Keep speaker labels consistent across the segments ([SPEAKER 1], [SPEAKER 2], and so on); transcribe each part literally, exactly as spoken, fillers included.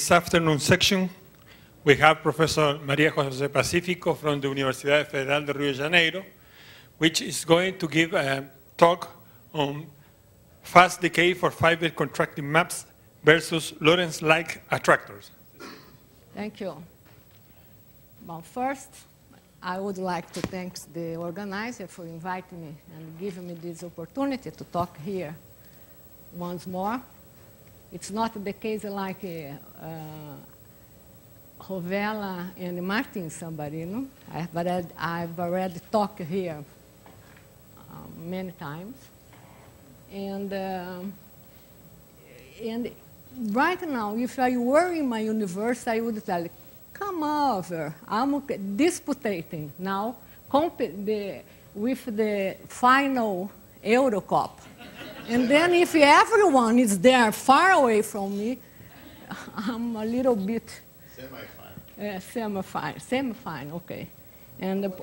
[SPEAKER 1] this afternoon section, we have Professor Maria José Pacífico from the Universidad Federal de Rio de Janeiro, which is going to give a talk on fast decay for fiber contracting maps versus Lorentz-like attractors.
[SPEAKER 2] Thank you. Well, first, I would like to thank the organizer for inviting me and giving me this opportunity to talk here once more. It's not the case like uh, Rovella and Martens Sambarino, I've already, I've already talked here um, many times. And, uh, and right now, if I were in my university, I would tell you, come over, I'm disputing now the, with the final Eurocup. And then if everyone is there far away from me, I'm a little bit... Semi-fine. Uh, semi-fine, semi-fine, okay. And the,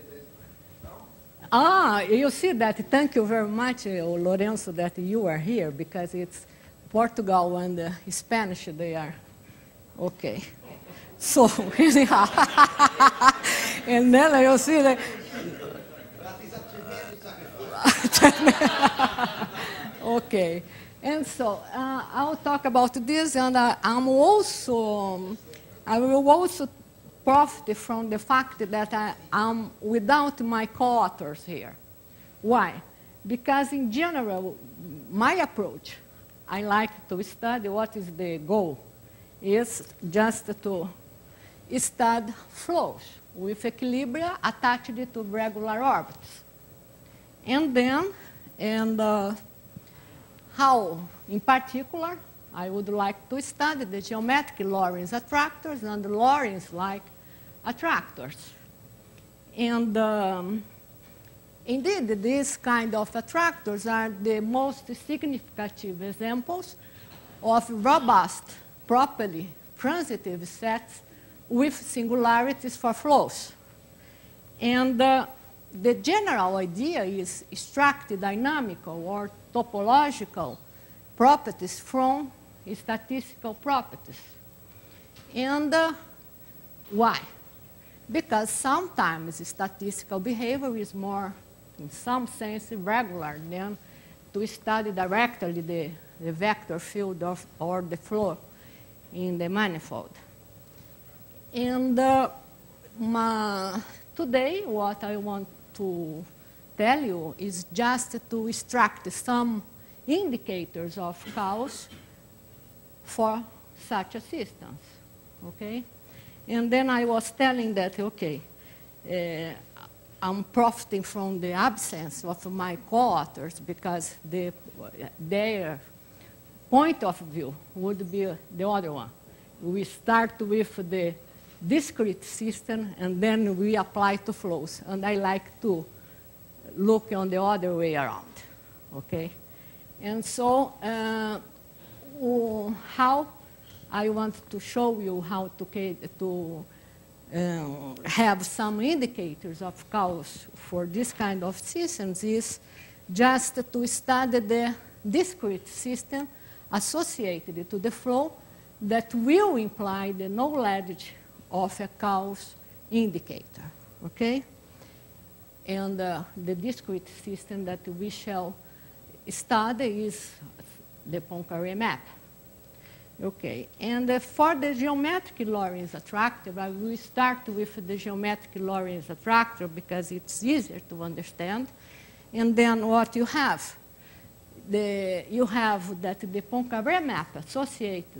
[SPEAKER 2] ah, you see that, thank you very much, uh, Lorenzo, that you are here, because it's Portugal and uh, Spanish, they are, okay. So, anyhow, and then you see that, okay, and so uh, I'll talk about this, and uh, I'm also, um, I will also profit from the fact that I am without my co-authors here. Why? Because in general, my approach, I like to study what is the goal, is just to study flows with equilibria attached to regular orbits. And then, and uh, how, in particular, I would like to study the geometric Lorentz attractors and the Lorentz-like attractors. And um, indeed, these kind of attractors are the most significant examples of robust, properly transitive sets with singularities for flows. And uh, the general idea is extract dynamical or topological properties from statistical properties. And uh, why? Because sometimes statistical behavior is more, in some sense, regular than to study directly the, the vector field of, or the flow in the manifold. And uh, my, today, what I want to tell you is just to extract some indicators of chaos for such a systems, okay? And then I was telling that, okay, uh, I'm profiting from the absence of my co-authors because the, their point of view would be the other one. We start with the discrete system, and then we apply to flows. And I like to look on the other way around, okay? And so uh, how I want to show you how to, to um, have some indicators of chaos for this kind of systems is just to study the discrete system associated to the flow that will imply the knowledge of a chaos indicator, okay? And uh, the discrete system that we shall study is the Poincare map. Okay, and uh, for the geometric Lorentz attractor, I will start with the geometric Lorentz attractor because it's easier to understand. And then what you have, the, you have that the Poincare map associated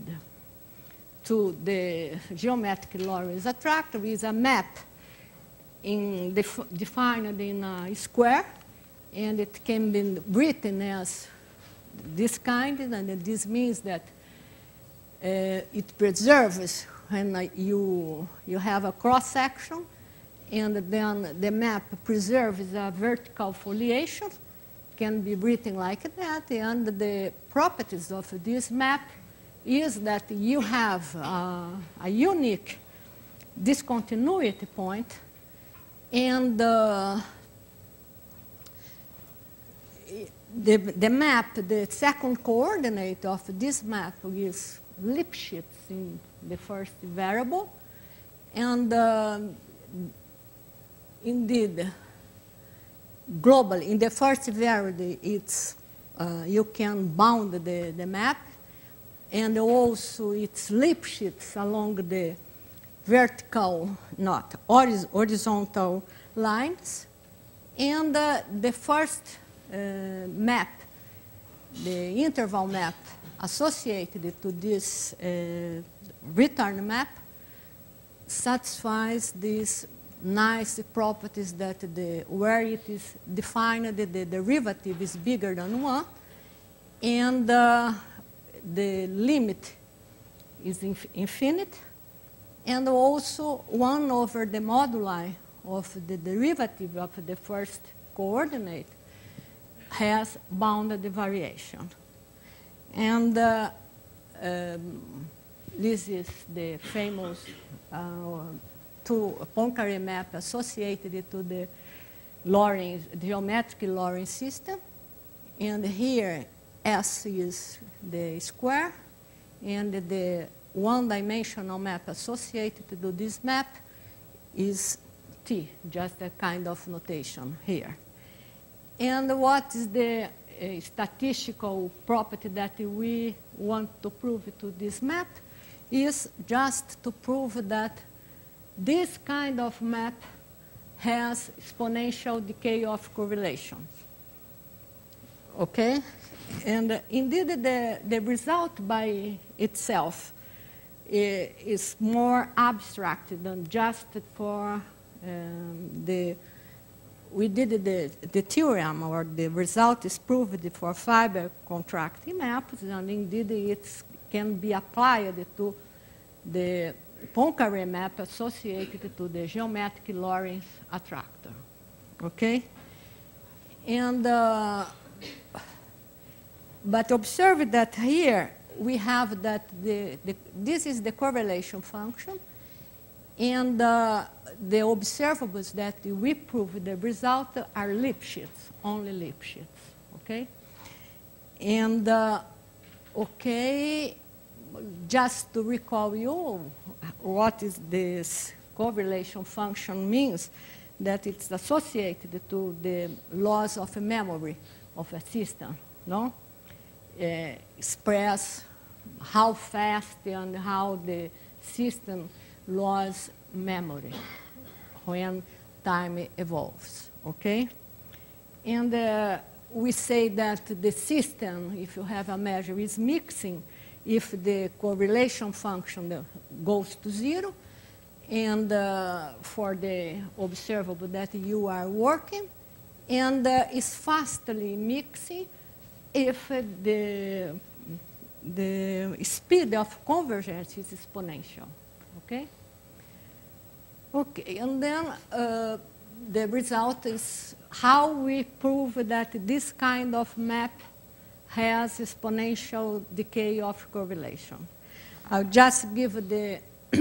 [SPEAKER 2] to the geometric Lorentz attractor is a map in def defined in a square, and it can be written as this kind, and this means that uh, it preserves when uh, you, you have a cross-section, and then the map preserves a vertical foliation, can be written like that, and the properties of this map is that you have uh, a unique discontinuity point, and uh, the, the map, the second coordinate of this map is Lipschitz in the first variable. And uh, indeed, globally, in the first variable, it's, uh, you can bound the, the map, and also it's Lyapunov along the vertical, not horizontal lines. And uh, the first uh, map, the interval map associated to this uh, return map, satisfies these nice properties that the, where it is defined, the, the derivative is bigger than one, and uh, the limit is inf infinite, and also one over the moduli of the derivative of the first coordinate has bounded variation. And uh, um, this is the famous uh, two Poincare map associated to the Lorentz, geometric Lorentz system. And here S is the square, and the one-dimensional map associated to this map is T, just a kind of notation here. And what is the uh, statistical property that we want to prove to this map is just to prove that this kind of map has exponential decay of correlations. Okay? And uh, indeed, the, the result by itself is more abstract than just for um, the, we did the, the theorem, or the result is proved for fiber contracting maps, and indeed it can be applied to the Poincare map associated to the geometric Lorentz attractor. Okay? And, uh, but observe that here we have that the, the, this is the correlation function, and uh, the observables that we prove the result are Lipschitz, only Lipschitz. Okay? And, uh, okay, just to recall you what is this correlation function means, that it's associated to the loss of memory of a system, no? Uh, express how fast and how the system loses memory when time evolves, okay? And uh, we say that the system, if you have a measure, is mixing if the correlation function goes to zero, and uh, for the observable that you are working, and uh, is fastly mixing if uh, the, the speed of convergence is exponential, okay? Okay, and then uh, the result is how we prove that this kind of map has exponential decay of correlation. I'll just give the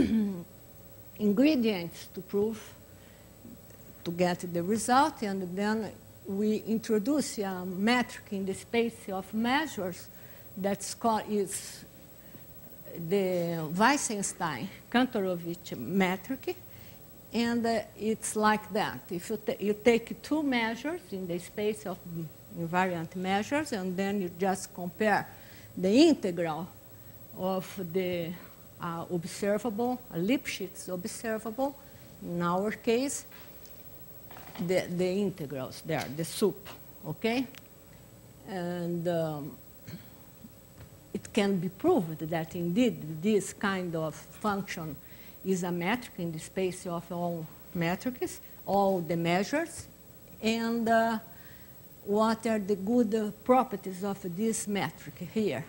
[SPEAKER 2] ingredients to prove, to get the result, and then we introduce a metric in the space of measures that's called is the Weissenstein-Kantorowicz metric, and uh, it's like that. If you, you take two measures in the space of invariant measures, and then you just compare the integral of the uh, observable, a Lipschitz observable, in our case, the, the integrals there, the sup, okay? And um, it can be proved that indeed this kind of function is a metric in the space of all metrics, all the measures, and uh, what are the good uh, properties of this metric here?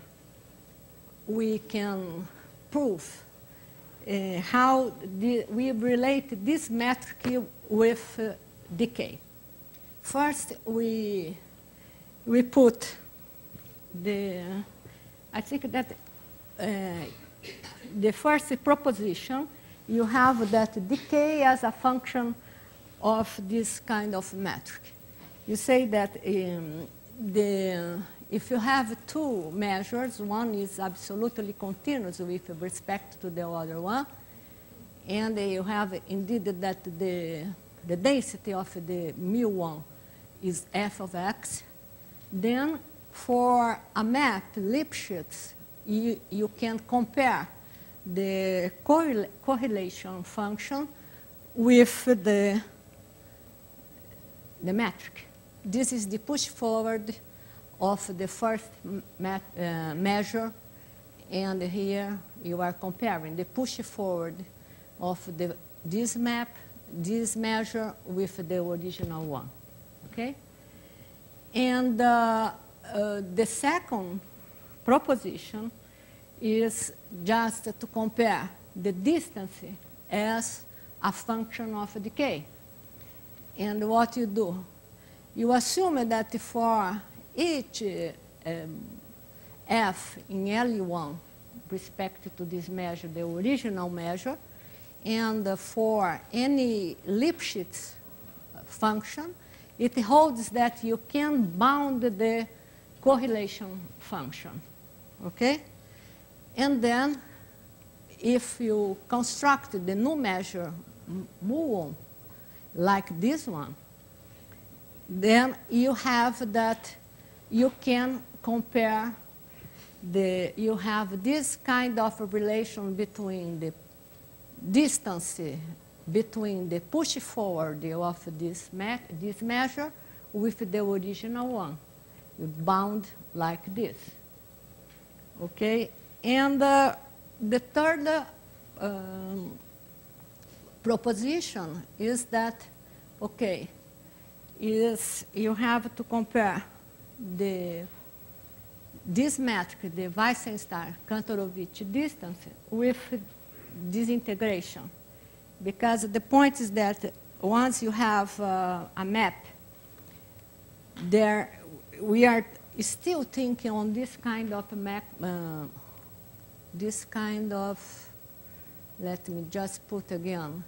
[SPEAKER 2] We can prove uh, how the, we relate this metric with uh, decay. First, we, we put the, I think that uh, the first proposition, you have that decay as a function of this kind of metric. You say that um, the if you have two measures, one is absolutely continuous with respect to the other one, and you have indeed that the, the density of the mu one is f of x, then for a map, Lipschitz, you, you can compare the correl correlation function with the, the metric. This is the push forward of the first mat, uh, measure, and here you are comparing the push forward of the, this map, this measure with the original one, okay? And uh, uh, the second proposition is just to compare the distance as a function of decay. And what you do, you assume that for each uh, um, f in L one respect to this measure, the original measure, and uh, for any Lipschitz function, it holds that you can bound the correlation function, okay? And then if you construct the new measure mu, like this one, then you have that you can compare the, you have this kind of relation between the distance between the push forward of this, me this measure with the original one. You bound like this, okay? And uh, the third uh, um, proposition is that, okay, is you have to compare the, this metric, the Weissenstein-Kantorovich distance, with this integration. Because the point is that once you have uh, a map, there we are still thinking on this kind of map, uh, this kind of, let me just put again,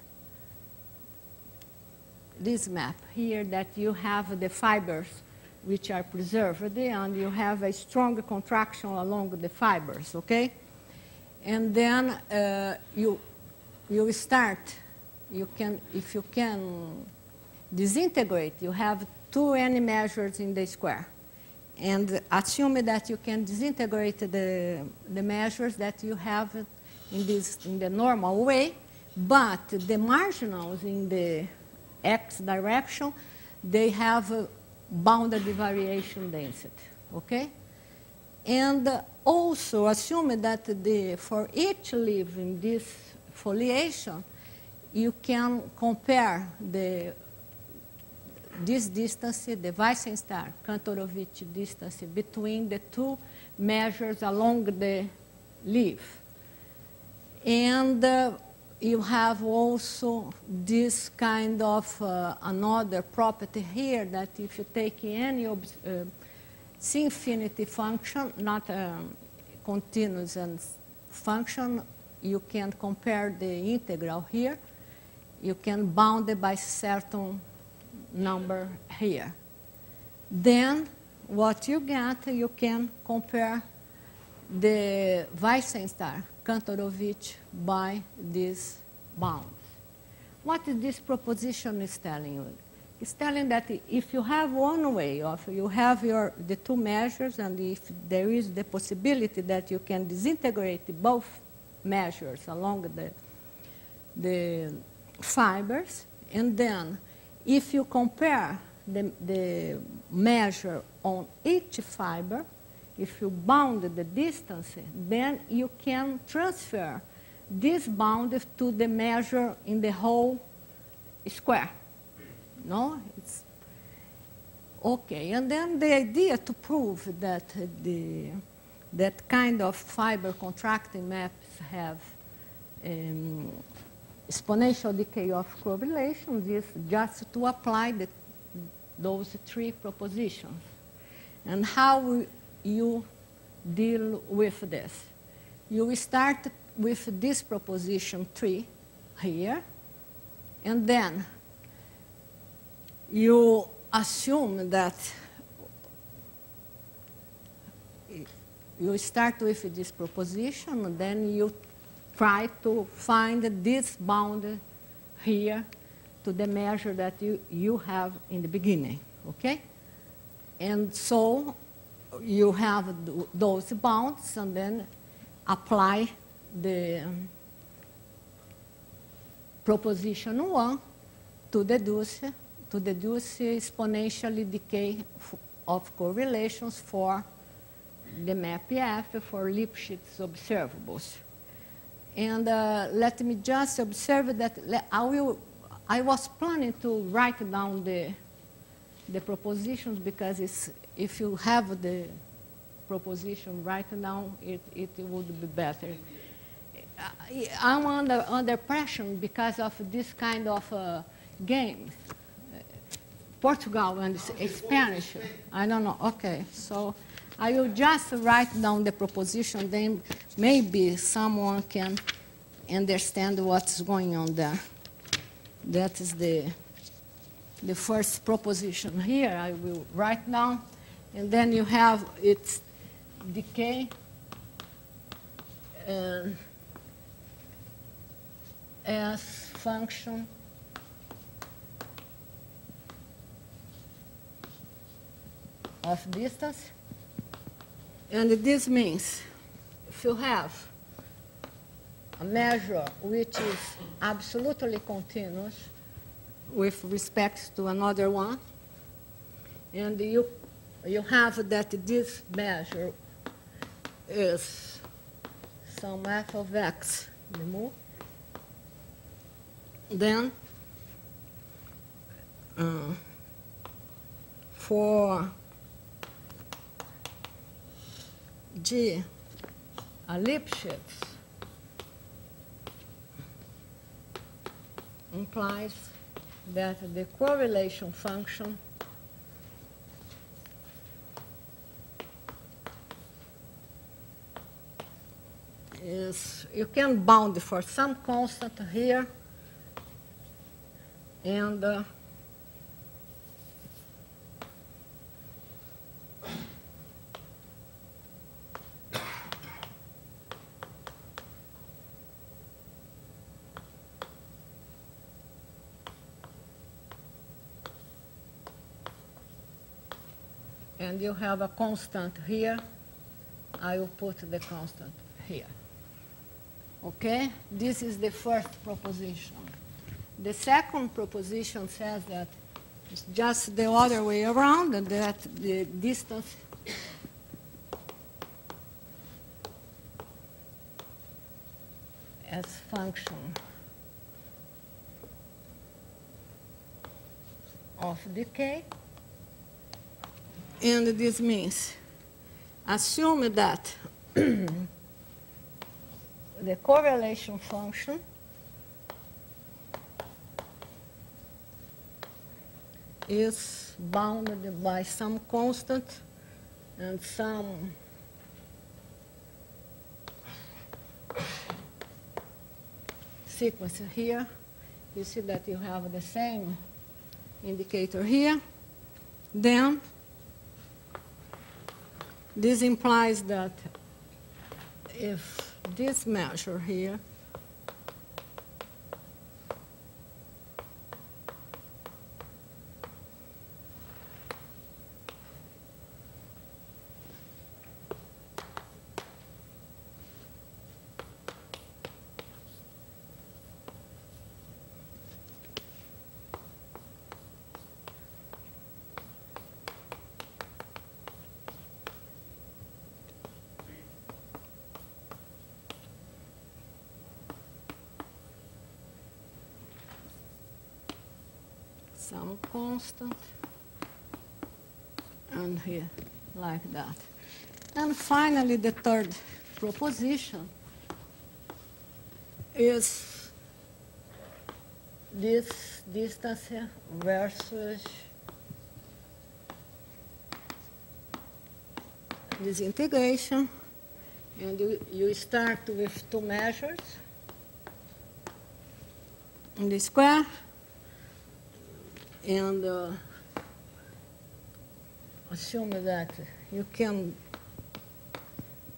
[SPEAKER 2] this map here that you have the fibers which are preserved, and you have a strong contraction along the fibers, okay? And then uh, you, you start, you can, if you can disintegrate, you have two n measures in the square. And assume that you can disintegrate the, the measures that you have in, this, in the normal way, but the marginals in the x direction, they have a bounded variation density, okay? And also assume that the, for each leaf in this foliation, you can compare the, this distance, the Weissenstein-Kantorovich distance between the two measures along the leaf. And uh, you have also this kind of uh, another property here that if you take any uh, C-infinity function, not a continuous and function, you can compare the integral here. You can bound it by certain number here. Then what you get, you can compare the Weissenstein-Kantorovich by these bounds. What is this proposition is telling you? It's telling that if you have one way of, you have your, the two measures, and if there is the possibility that you can disintegrate both measures along the, the fibers, and then if you compare the, the measure on each fiber, if you bound the distance, then you can transfer this bound to the measure in the whole square. No? It's okay. And then the idea to prove that the, that kind of fiber contracting maps have um, exponential decay of correlations is just to apply the, those three propositions. And how you deal with this? You start with this proposition three here, and then you assume that you start with this proposition, and then you try to find this bound here to the measure that you, you have in the beginning, okay? And so you have those bounds, and then apply the um, proposition one to deduce, to deduce exponentially decay of correlations for the map F for Lipschitz observables. And uh, let me just observe that I, will, I was planning to write down the, the propositions, because it's, if you have the proposition right now, it, it would be better. I'm under, under pressure because of this kind of uh, game. Portugal and Spanish, I don't know, okay. So I will just write down the proposition, then maybe someone can understand what's going on there. That is the, the first proposition here. I will write down, and then you have its decay uh, as function of distance. And this means if you have a measure which is absolutely continuous with respect to another one, and you, you have that this measure is some f of x, the mu, then uh, for G, a Lipschitz implies that the correlation function is, you can bound for some constant here, and uh, and you have a constant here. I will put the constant here. Okay? This is the first proposition. The second proposition says that it's just the other way around, and that the distance as function of decay. And this means, assume that the correlation function is bounded by some constant and some sequence here. You see that you have the same indicator here. Then this implies that if this measure here some constant, and here, like that. And finally, the third proposition is this distance here versus this integration. And you, you start with two measures in the square. And uh, assume that you can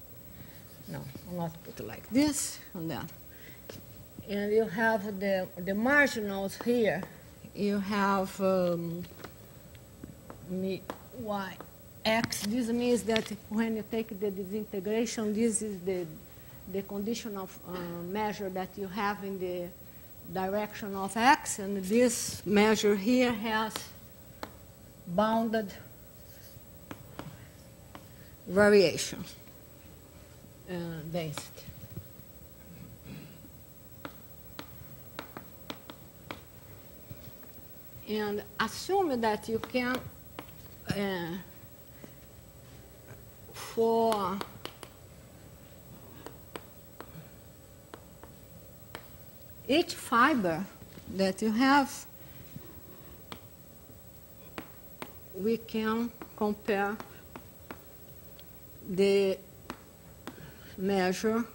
[SPEAKER 2] I'll not put it like this, and then. And you have the, the marginals here. You have um, me, y, x. This means that when you take the disintegration, this is the, the conditional uh, measure that you have in the direction of x, and this measure here has bounded variation uh, density. And assume that you can, uh, for each fiber that you have, we can compare the measure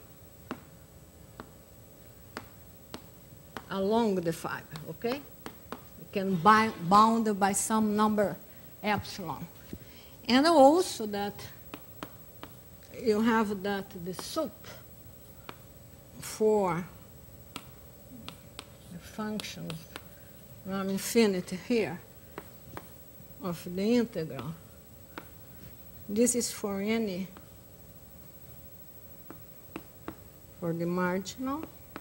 [SPEAKER 2] along the fiber, okay? You can bind, bound by some number epsilon. And also that you have that the sup for the functions from infinity here of the integral. This is for any, for the marginal.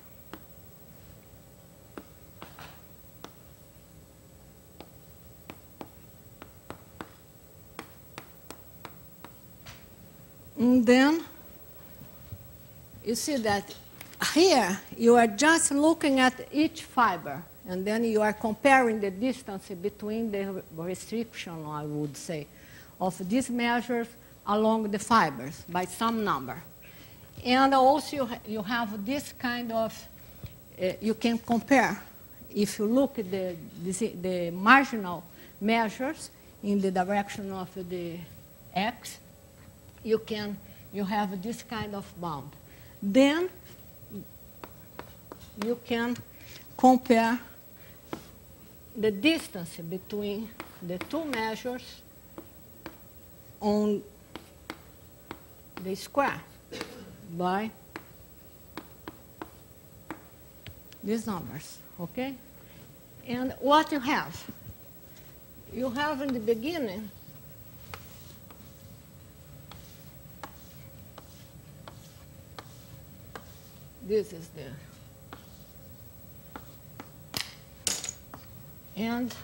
[SPEAKER 2] And then you see that here you are just looking at each fiber, and then you are comparing the distance between the restriction, I would say, of these measures along the fibers by some number. And also you, ha you have this kind of, uh, you can compare, if you look at the, the, the marginal measures in the direction of the x, you can, you have this kind of bound. Then you can compare the distance between the two measures on the square by these numbers, okay? And what you have? You have in the beginning this is the, and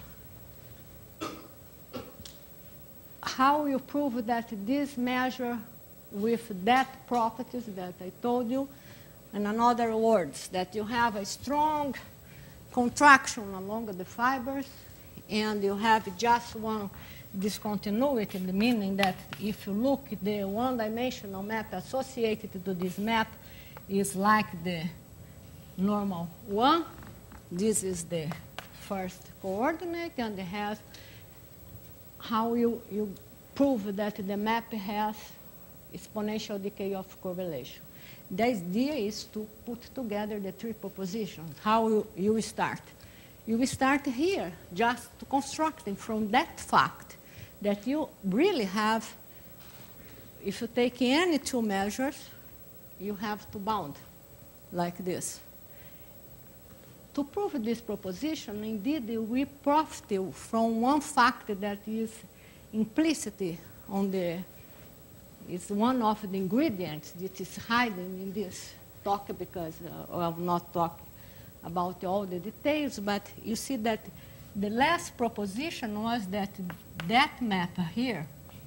[SPEAKER 2] how you prove that this measure with that properties that I told you, and in other words, that you have a strong contraction along the fibers, and you have just one discontinuity, meaning that if you look at the one-dimensional map associated to this map, is like the normal one. This is the first coordinate, and it has how you, you prove that the map has exponential decay of correlation. The idea is to put together the three propositions. How you, you start? You start here, just constructing from that fact that you really have, if you take any two measures, you have to bound like this. To prove this proposition, indeed, we profit from one fact that is implicit on the, it's one of the ingredients that is hiding in this talk, because uh, I will not talk about all the details, but you see that the last proposition was that that map here,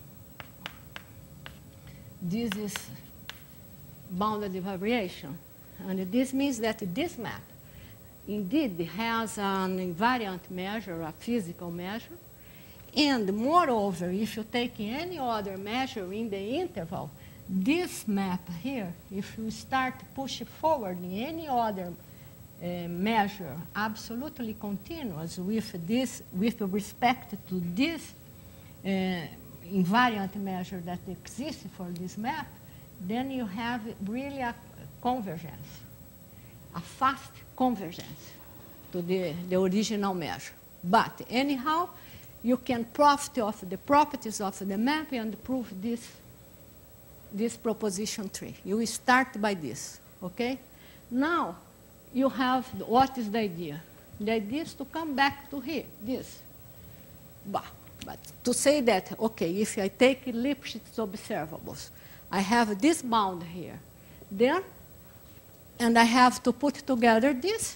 [SPEAKER 2] this is bounded variation. And this means that this map indeed has an invariant measure, a physical measure. And moreover, if you take any other measure in the interval, this map here, if you start pushing forward in any other uh, measure absolutely continuous with this, with respect to this uh, invariant measure that exists for this map, then you have really a convergence, a fast convergence to the, the original measure. But anyhow, you can profit of the properties of the map and prove this this proposition three. You start by this, okay? Now, you have, what is the idea? The idea is to come back to here, this. But, but to say that, okay, if I take Lipschitz observables, I have this bound here, then, and I have to put together this,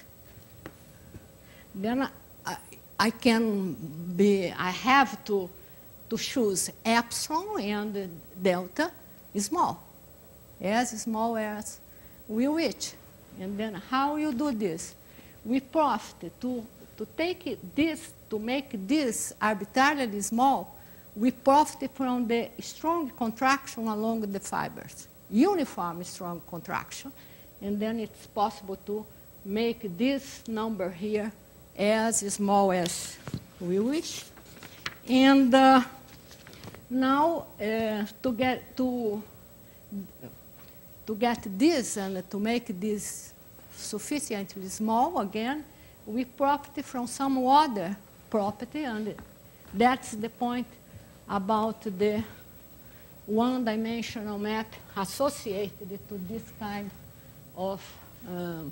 [SPEAKER 2] then I, I can be, I have to, to choose epsilon and delta small, as small as we wish. And then how you do this? We profit to, to take it, this, to make this arbitrarily small, we profit from the strong contraction along the fibers, uniform strong contraction, and then it's possible to make this number here as small as we wish. And uh, now uh, to get to to get this and to make this sufficiently small again, we profit from some other property, and that's the point about the one-dimensional map associated to this kind of um,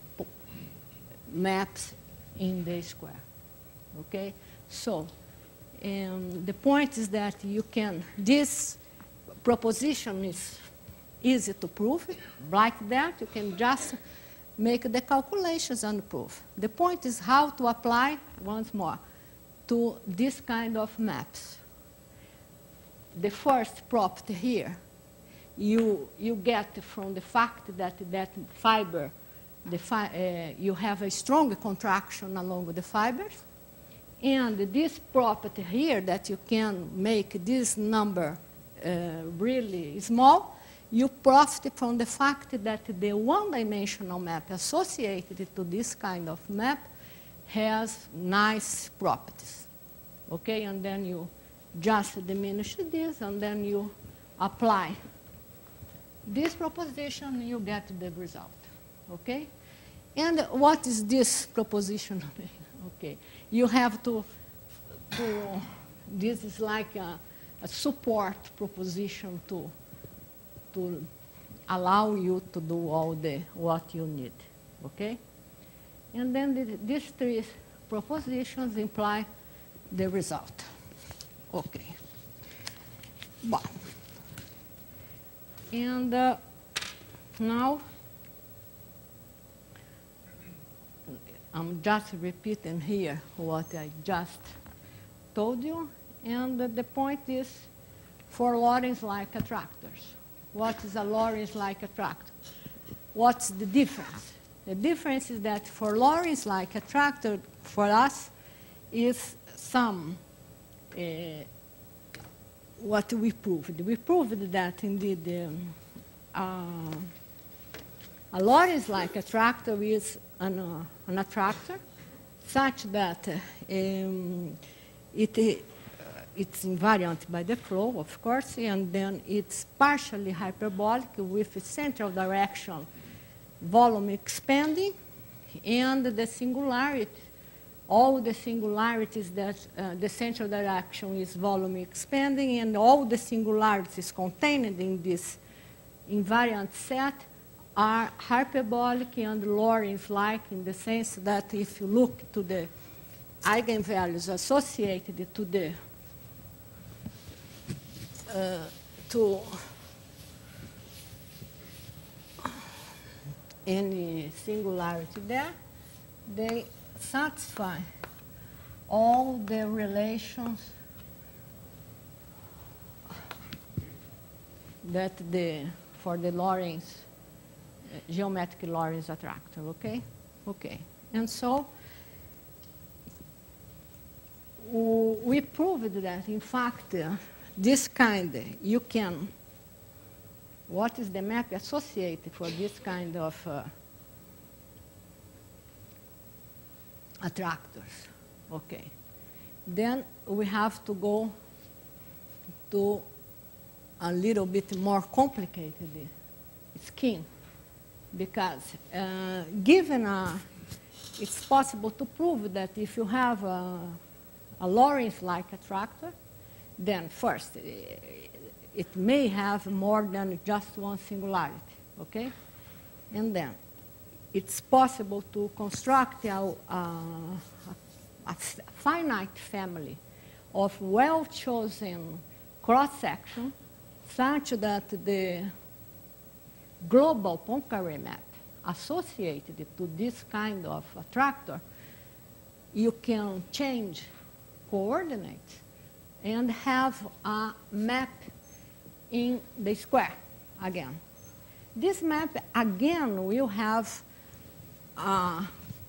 [SPEAKER 2] maps in the square. Okay, so um, the point is that you can, this proposition is easy to prove. Like that, you can just make the calculations and prove. The point is how to apply, once more, to this kind of maps. The first property here, you, you get from the fact that that fiber, the fi uh, you have a strong contraction along the fibers. And this property here, that you can make this number uh, really small, you profit from the fact that the one-dimensional map associated to this kind of map has nice properties. Okay, and then you just diminish this, and then you apply this proposition, you get the result. Okay? And what is this proposition? Okay, you have to, to this is like a, a support proposition to, to allow you to do all the, what you need. Okay? And then the, these three propositions imply the result. Okay. But, and uh, now, I'm just repeating here what I just told you. And uh, the point is for Lorentz-like attractors. What is a Lorentz-like attractor? What's the difference? The difference is that for Lorentz-like attractor, for us, is some, uh, what we proved. We proved that indeed um, uh, a Lorentz-like attractor is an, uh, an attractor such that uh, um, it, uh, it's invariant by the flow, of course, and then it's partially hyperbolic with central direction volume expanding, and the singularity, all the singularities that uh, the central direction is volume expanding, and all the singularities contained in this invariant set are hyperbolic and Lorentz-like in the sense that if you look to the eigenvalues associated to the uh, to any singularity there, they satisfy all the relations that the for the Lorentz uh, geometric Lorentz attractor. Okay, okay, and so we proved that in fact uh, this kind you can. What is the map associated for this kind of uh, attractors? Okay. Then we have to go to a little bit more complicated scheme, because uh, given a, it's possible to prove that if you have a, a Lorentz-like attractor, then first, it may have more than just one singularity, okay? And then it's possible to construct a, a, a finite family of well-chosen cross-section such that the global Poincaré map associated to this kind of attractor, you can change coordinates and have a map in the square again. This map again will have, uh,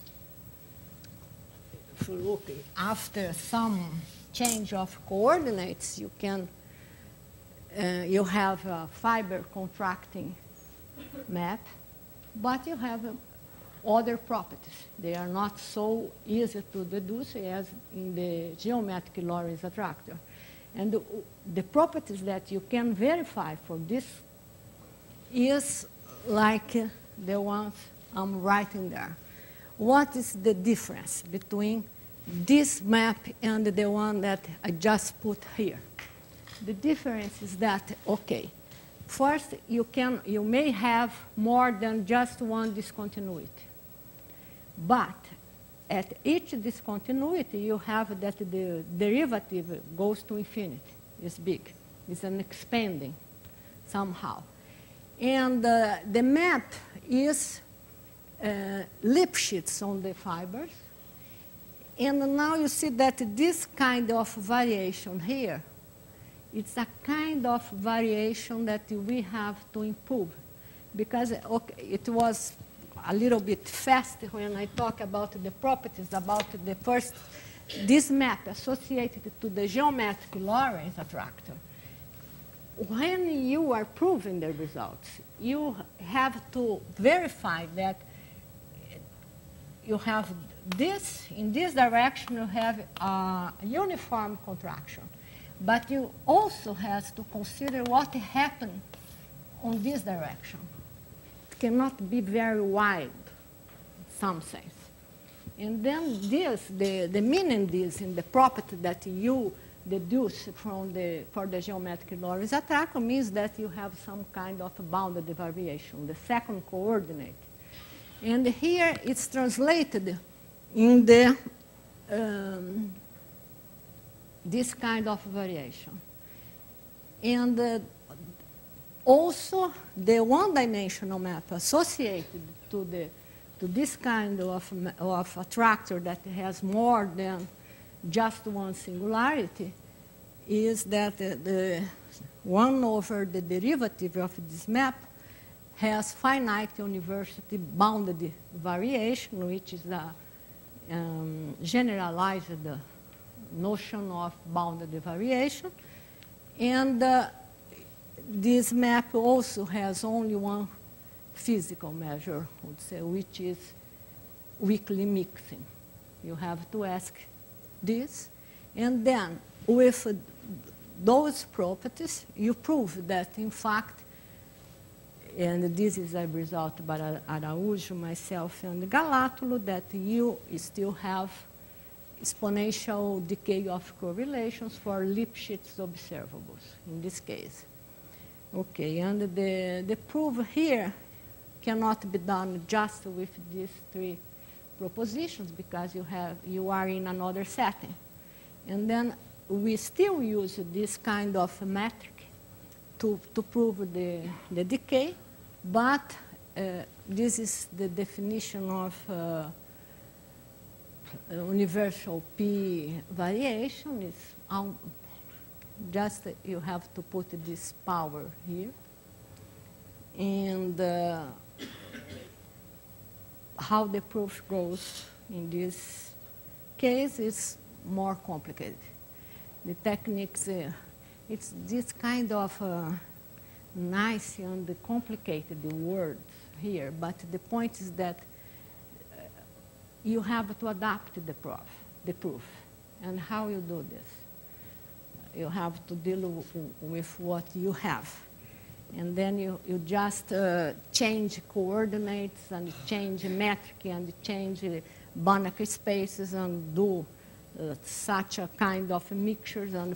[SPEAKER 2] if you look after some change of coordinates, you can, uh, you have a fiber contracting map, but you have uh, other properties. They are not so easy to deduce as in the geometric Lorentz attractor. And the, the properties that you can verify for this is like uh, the ones I'm writing there. What is the difference between this map and the one that I just put here? The difference is that, okay, first you, can, you may have more than just one discontinuity. But at each discontinuity, you have that the derivative goes to infinity. It's big. It's an expanding somehow. And uh, the map is uh, Lipschitz on the fibers. And now you see that this kind of variation here, it's a kind of variation that we have to improve. Because okay, it was a little bit fast when I talk about the properties, about the first, this map associated to the geometric Lorentz attractor. When you are proving the results, you have to verify that you have this, in this direction you have a uniform contraction. But you also have to consider what happened on this direction. It cannot be very wide in some sense. And then this, the, the meaning this in the property that you deduce from the, for the geometric Lorentz attractor means that you have some kind of bounded variation, the second coordinate. And here it's translated in the, um, this kind of variation. And uh, also the one-dimensional map associated to, the, to this kind of, of attractor that has more than just one singularity is that the, the one over the derivative of this map has finite university bounded variation, which is a um, generalized notion of bounded variation. And uh, this map also has only one physical measure, I would say, which is weakly mixing. You have to ask this. And then with those properties, you prove that, in fact, and this is a result by Araújo, myself, and Galatulo, that you still have exponential decay of correlations for Lipschitz observables in this case. Okay, and the, the proof here cannot be done just with these three propositions because you, have, you are in another setting. And then we still use this kind of metric to, to prove the, the decay, but uh, this is the definition of uh, universal P variation. It's um, just you have to put this power here. And uh, how the proof goes in this case is more complicated. The techniques, uh, it's this kind of uh, nice and complicated words here, but the point is that uh, you have to adapt the proof, the proof. And how you do this? You have to deal with what you have. And then you, you just uh, change coordinates and change metric and change uh, Banach spaces and do uh, such a kind of mixtures. And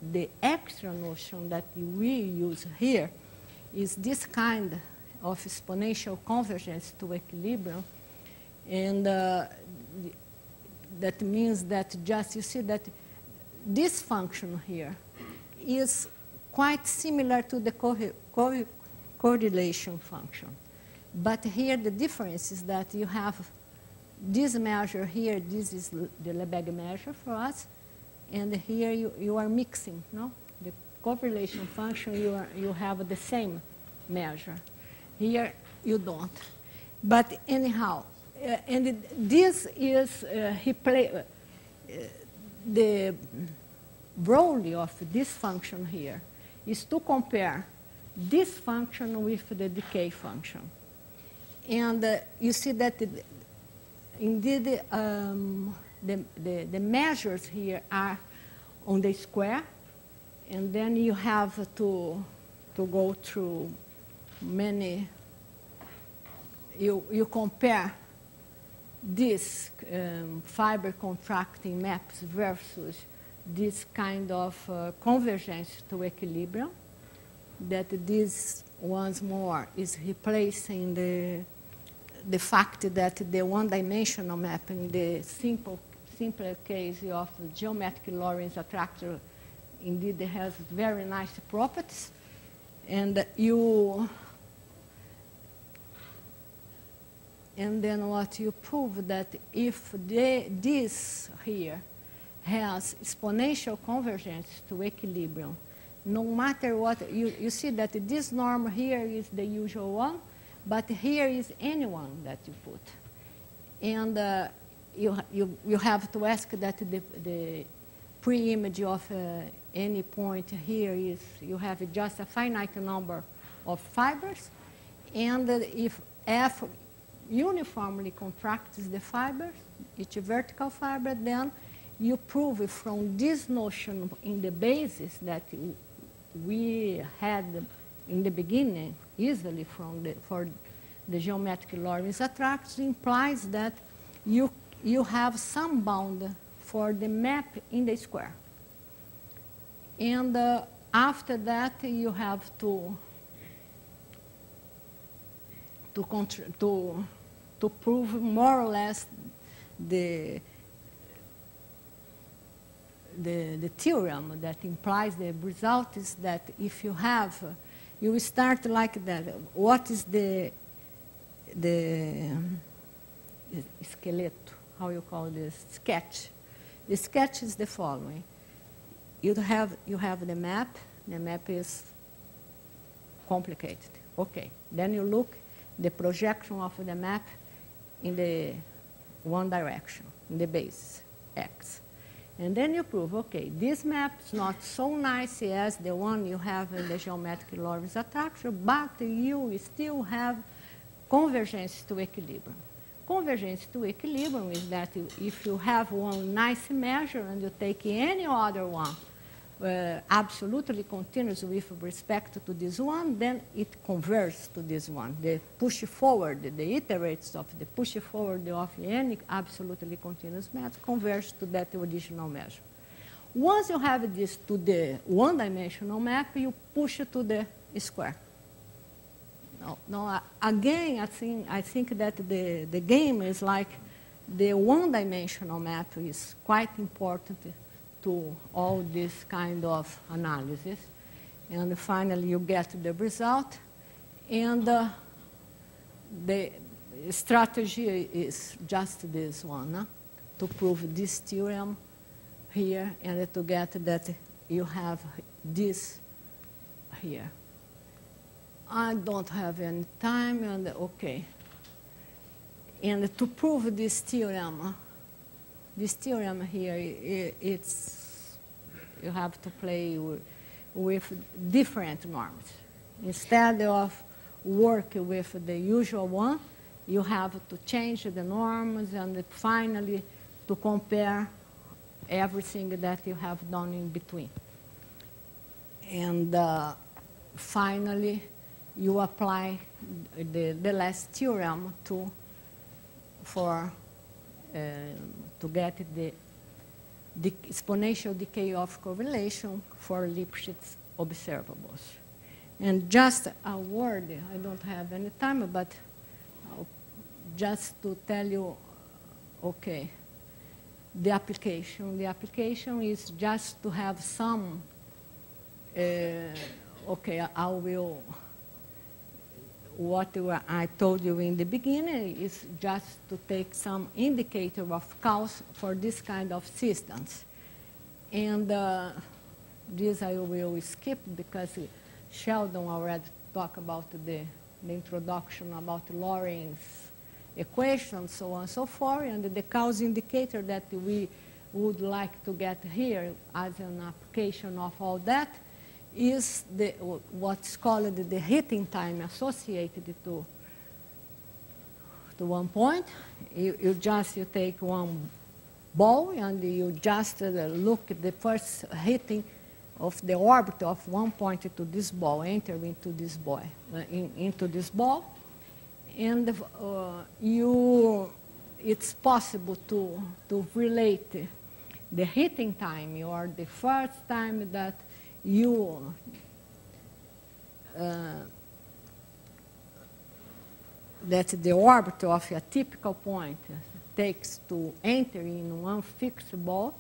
[SPEAKER 2] the extra notion that we use here is this kind of exponential convergence to equilibrium. And uh, that means that just, you see that this function here is quite similar to the co co correlation function. But here the difference is that you have this measure here, this is the Lebesgue measure for us, and here you, you are mixing, no? The correlation function, you, are, you have the same measure. Here you don't. But anyhow, uh, and it, this is uh, he play, uh, the role of this function here is to compare this function with the decay function. And uh, you see that it, indeed um, the, the, the measures here are on the square, and then you have to, to go through many, you, you compare this um, fiber contracting maps versus this kind of uh, convergence to equilibrium, that this once more is replacing the, the fact that the one-dimensional map in the simple, simpler case of geometric Lorentz attractor indeed has very nice properties. And you, and then what you prove that if the, this here has exponential convergence to equilibrium, no matter what, you, you see that this norm here is the usual one, but here is any one that you put. And uh, you, you, you have to ask that the, the pre-image of uh, any point here is, you have just a finite number of fibers, and uh, if F uniformly contracts the fibers, each vertical fiber, then you prove from this notion in the basis that we had in the beginning, easily from the, for the geometric Lorentz attractors, implies that you, you have some bound for the map in the square. And uh, after that, you have to, to, to, to prove more or less the, The, the theorem that implies the result is that if you have, uh, you start like that. What is the, the skeleto, how you call this, sketch? The sketch is the following. You have, you have the map. The map is complicated. Okay. Then you look the projection of the map in the one direction, in the base, x. And then you prove, okay, this map is not so nice as the one you have in the geometric Lorentz attractor, but you still have convergence to equilibrium. Convergence to equilibrium is that if you have one nice measure and you take any other one uh, absolutely continuous with respect to this one, then it converges to this one. The push forward, the iterates of the push forward of any absolutely continuous measure converge to that original measure. Once you have this to the one-dimensional map, you push it to the square. No, no, again, I think, I think that the, the game is like the one-dimensional map is quite important to all this kind of analysis. And finally, you get the result. And uh, the strategy is just this one, huh? To prove this theorem here and to get that you have this here. I don't have any time, and okay. And to prove this theorem, this theorem here, it, it's, you have to play with, with different norms. Instead of work with the usual one, you have to change the norms and finally to compare everything that you have done in between. And uh, finally, you apply the, the last theorem to, for, uh, to get the the exponential decay of correlation for Lipschitz observables. And just a word, I don't have any time, but I'll just to tell you, okay, the application. The application is just to have some, uh, okay, I will, what I told you in the beginning is just to take some indicator of cause for this kind of systems. And uh, this I will skip because Sheldon already talked about the, the introduction about Lorentz equation, so on and so forth, and the cause indicator that we would like to get here as an application of all that is the, what's called the heating time associated to, to one point. You, you just you take one ball and you just uh, look at the first heating of the orbit of one point to this ball, enter into this ball, uh, in, into this ball, and uh, you, it's possible to, to relate the heating time or the first time that you uh, that the orbit of a typical point takes to enter in one fixed ball,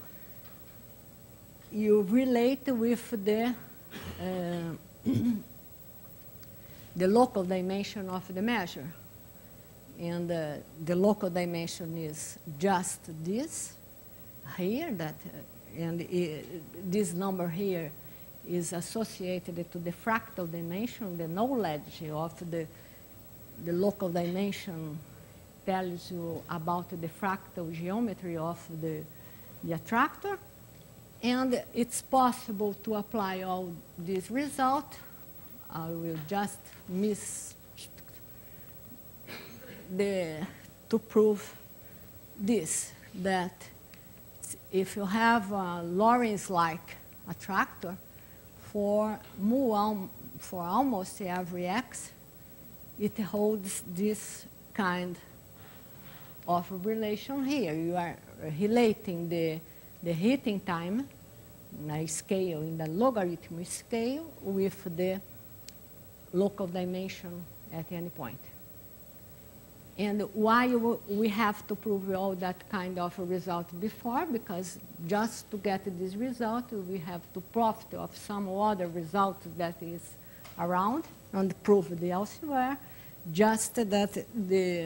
[SPEAKER 2] you relate with the uh, the local dimension of the measure. And uh, the local dimension is just this here, that, uh, and it, this number here is associated to the fractal dimension. The knowledge of the, the local dimension tells you about the fractal geometry of the, the attractor. And it's possible to apply all this result. I will just miss the, to prove this, that if you have a Lorentz-like attractor for mu, for almost every x, it holds this kind of relation here. You are relating the, the heating time in a scale, in the logarithmic scale, with the local dimension at any point. And why we have to prove all that kind of a result before? Because just to get this result, we have to profit of some other result that is around and prove the elsewhere. Just that the,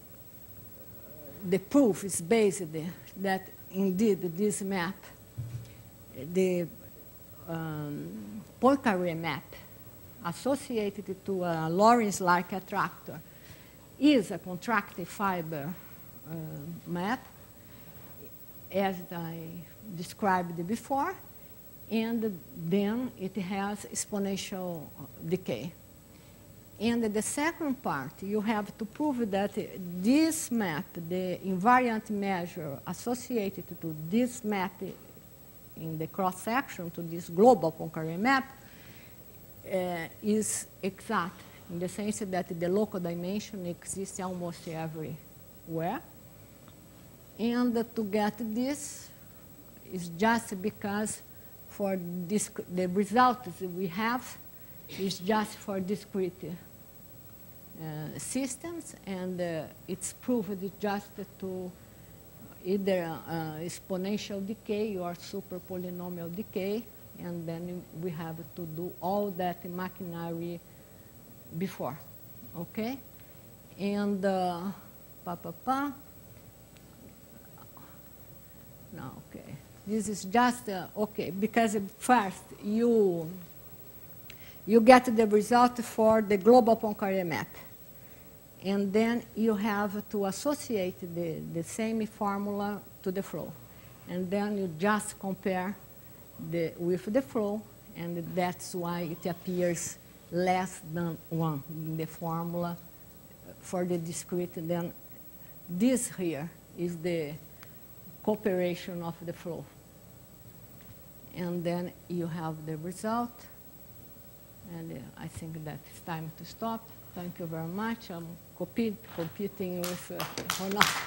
[SPEAKER 2] the proof is based that indeed this map, the um, Poincaré map associated to a Lorentz-like attractor, is a contractive fiber uh, map, as I described before, and then it has exponential decay. And the second part, you have to prove that this map, the invariant measure associated to this map in the cross-section, to this global Poincaré map, uh, is exact, in the sense that the local dimension exists almost everywhere. And to get this is just because for this, the results we have is just for discrete uh, systems, and uh, it's proved just to either uh, exponential decay or super polynomial decay, and then we have to do all that machinery before, okay? And uh, pa pa pa. No, okay. This is just uh, okay, because first you you get the result for the global Poincaré map, and then you have to associate the the same formula to the flow, and then you just compare the with the flow, and that's why it appears less than one in the formula for the discrete. Then this here is the cooperation of the flow. And then you have the result. And uh, I think that it's time to stop. Thank you very much. I'm compete, competing with uh, Ronaldo.